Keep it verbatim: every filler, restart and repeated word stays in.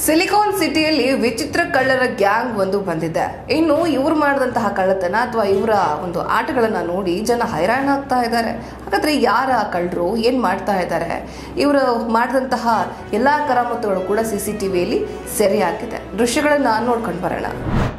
Silicon ಸಿಟಿಯಲ್ಲಿ ವಿಚಿತ್ರ ಕಳ್ಳರ ಗ್ಯಾಂಗ್ ಒಂದು ಬಂದಿದೆ. ಇನ್ನು ಇವರು ಮಾಡಿದಂತಹ ಕಳ್ಳತನ ಅಥವಾ ಇವರ ಒಂದು ಆಟಗಳನ್ನ ನೋಡಿ ಜನ ಹೈರಾಣ ಆಗ್ತಾ ಇದ್ದಾರೆ. ಹಾಗಾದ್ರೆ ಯಾರ ಕಳ್ಳರು, ಏನ್ ಮಾಡ್ತಾ ಇದ್ದಾರೆ, ಇವರು ಮಾಡಿದಂತಹ ಎಲ್ಲಾ ಕರಾಮತ್ತುಗಳು ಕೂಡ ಸಿಸಿಟಿವಿಯಲ್ಲಿ ಸೆರೆ ಹಾಕಿದೆ. ದೃಶ್ಯಗಳನ್ನ ನೋಡ್ಕೊಂಡು ಬರೋಣ.